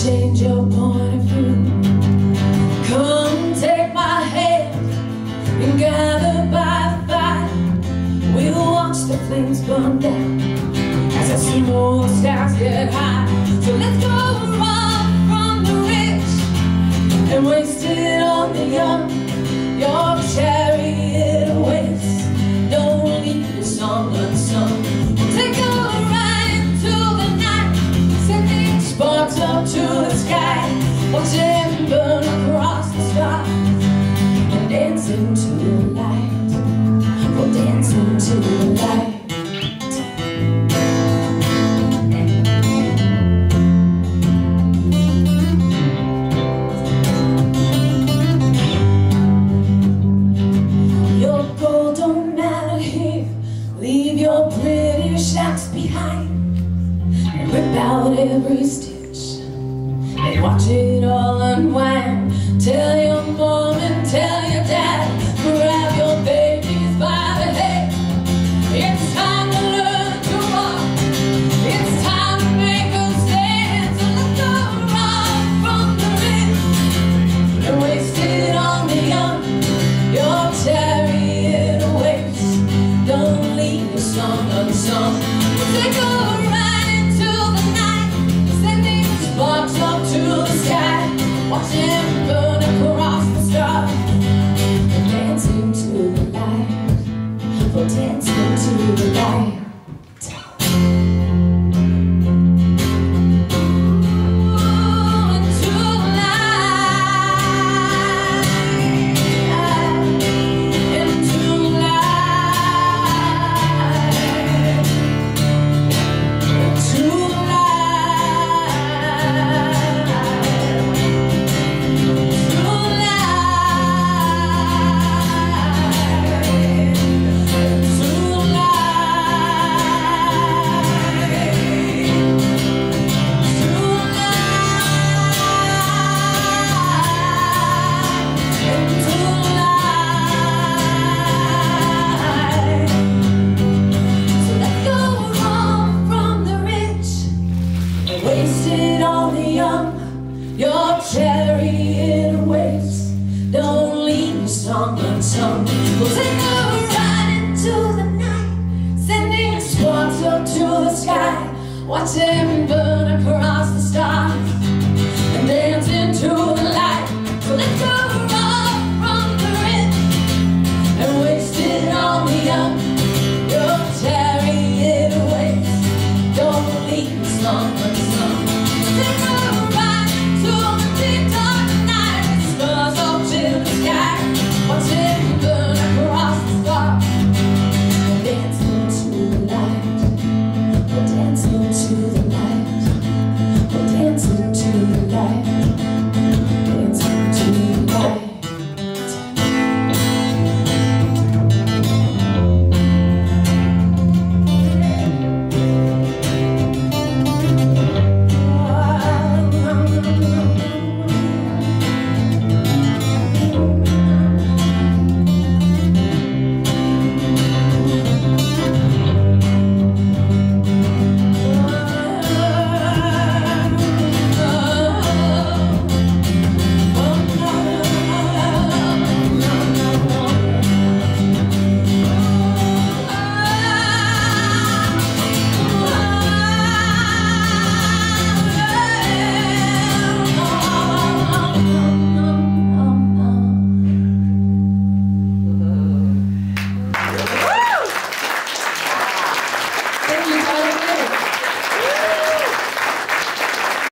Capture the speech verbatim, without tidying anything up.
change your point of view. Come take my hand and gather by the fire. We'll watch the flames burn down as the smokestacks get high. So let's go run from the rich and waste it on the young. Your chariot awaits, don't leave the song unsung. We'll take a ride into the night, sending sparks up to the sky. Watch them burn across the sky and dance into the light. We'll dance into the light. Leave your pretty shacks behind and rip out every stitch and watch it all unwind. Tell your mom and tell your dad, grab your babies by the head. It's time to learn to walk, it's time to make a stand. So let's go run from the rich and waste it on the young. Your chariot awaits, don't leave the song unsung. We'll take a ride into the night, sending sparks up to the sky. Watch them burn across the stars and dance into the light. We'll dance into the light. Wasted on the young, your chariot awaits, don't leave the song unsung. We'll take a ride into the night, sending sparks up to the sky. Watch them burn across